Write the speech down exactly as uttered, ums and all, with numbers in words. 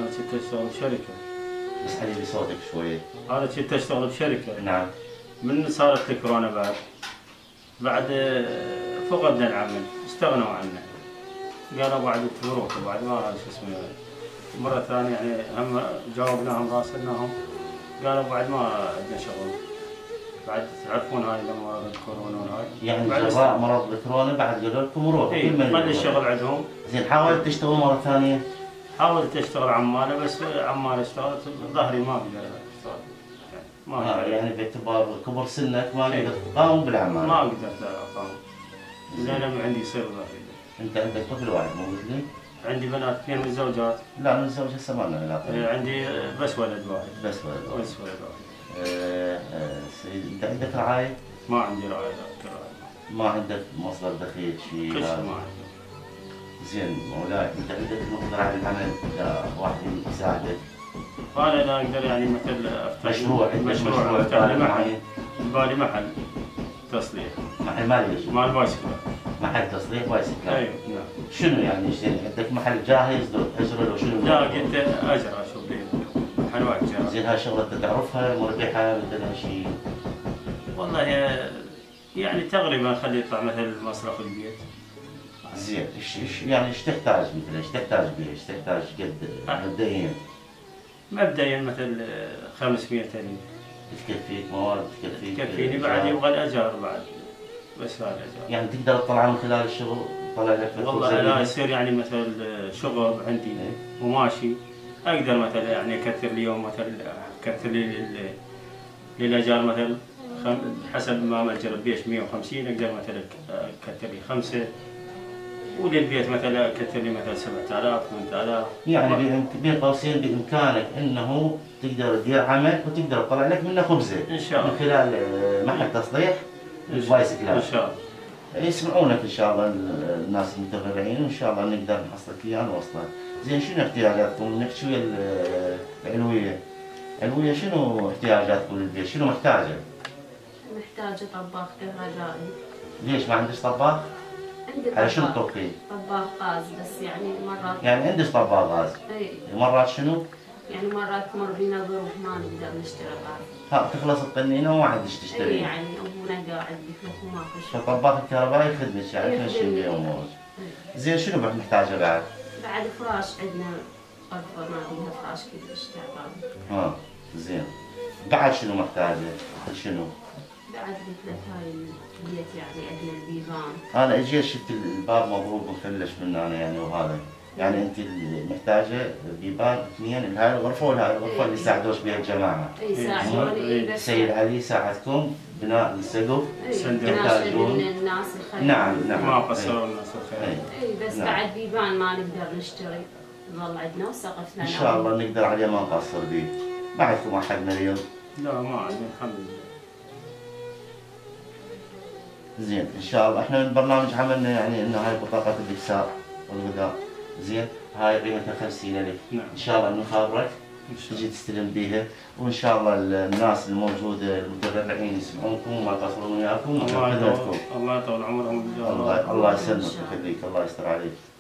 أنا كنت أشتغل بشركة. اسألي لي صوتك شوي. أنا كنت أشتغل بشركة. نعم. من صارت الكورونا بعد بعد فقدنا العمل، استغنوا عنا. قالوا بعد تروحوا بعد ما شو اسمه مرة ثانية يعني هم جاوبناهم راسلناهم قالوا بعد ما عندنا شغل. بعد تعرفون هاي لما الكورونا وهاي. يعني جراء مرض الكورونا بعد قالوا لكم روحوا. اي قل الشغل عندهم. زين حاولت تشتغل مرة ثانية؟ حاولت اشتغل عمالة بس عمالة اشتغلت ظهري ما اقدر اشتغل. ما آه يعني باعتبار كبر سنك ما قدرت تقاوم بالعمل. ما قدرت اقاوم. لان عندي صير ظهري. انت عندك طفل واحد مو قلت لي؟ عندي بنات اثنين متزوجات. لا متزوج هسه ما لنا علاقة. عندي بس ولد واحد. بس ولد واحد. بس ولد واحد. آه آه سيدي انت عندك رعاية؟ ما عندي رعاية لا رعاية. ما عندك مصدر دخل شيء؟ كل شيء ما عندي. زين مولاي انت عندك المقدرة على العمل واحد يساعدك؟ انا لا اقدر يعني مثل افتح مشروع عندك مشروع, مشروع افتح محل ببالي محل تصليح. محل مالي مال بايسكلات. محل تصليح بايسكلات. ايوه نعم. شنو يعني شنو عندك محل جاهز لو اجره لو شنو؟ لا قلت اجره شوف لي محل واحد جاهز. زين هاي شغلة انت تعرفها مربحة مثلا شيء؟ والله يعني تقريبا خلي يطلع مثل مصرف البيت. زين ايش ايش يعني ايش تحتاج مثلا ايش تحتاج بيه ايش تحتاج قد مبدئيا؟ مبدئيا مثل خمسمئة ألف. تكفيك موارد تكفيك؟ تكفيني بعد يبغى الاجار بعد بس هذا الاجار. يعني تقدر تطلع من خلال الشغل تطلع لك فلوس؟ والله انا يصير يعني مثل شغل عندي وماشي اقدر مثلا يعني اكثر لي يوم مثلا اكثر لي للاجار مثلا حسب ما مأجر البيت مئة وخمسين اقدر مثلا اكثر لي خمسه وللبيت مثلا اكثر لي مثلا سبعة آلاف ثمانية آلاف. يعني بين قوسين بامكانك انه تقدر تدير عمل وتقدر تطلع لك منه خبزه ان شاء الله من خلال محل تصليح البايسكلات. ان شاء الله يسمعونك ان شاء الله الناس المتبرعين وان شاء الله نقدر نحصلك اياه نوصلك. زين شنو احتياجاتكم؟ نحكي ويا العلويه. علويه شنو احتياجاتكم للبيت؟ شنو محتاجه؟ محتاجه طباخ كهربائي. ليش ما عندك طباخ؟ عندي على شنو تطبخين؟ طباخ غاز بس يعني مرات. يعني عندك طباخ غاز؟ اي. مرات شنو؟ يعني مرات تمر بينا ظروف ما نقدر نشتري غاز. ها تخلص القنينه وما عندك تشتري. اي يعني ابونا قاعد بفلوس وماكو شيء. فالطباخ الكهربائي يخدمك يعني تمشي بيه امورك. زين شنو بعد محتاجه بعد؟ بعد فراش عندنا غرفه ما فيها فراش كلش تعبان. ها زين بعد شنو محتاجه؟ شنو؟ بعد قلت لك هاي البيت يعني عندنا البيبان. انا اجيت شفت الباب مضروب مخلش من انا يعني وهذا يعني انت محتاجه بيبان اثنين لهاي الغرفه ولهاي الغرفه اللي ساعدوش بها الجماعه. اي ساعدوني بس سيد علي ساعدكم بناء السقف. يحتاجون الناس الخير. نعم نعم ما قصروا الناس الخير. اي بس نعم. بعد بيبان ما نقدر نشتري نظل عندنا وسقف لنا. ان شاء الله نقدر عليه ما نقصر به. ما عندكم احد مريض؟ لا ما عندي الحمد لله. زين ان شاء الله احنا من برنامج عملنا يعني انه هاي بطاقه الاكسار والغذاء. زين هاي قيمتها خمسين ألف. نعم. ان شاء الله نخابرك تجي تستلم بيها وان شاء الله الناس الموجوده المتبرعين يسمعونكم وما يقصرون وياكم الله يطول الله يطول عمرهم. الله الله يسلمك ويخليك الله يستر عليك.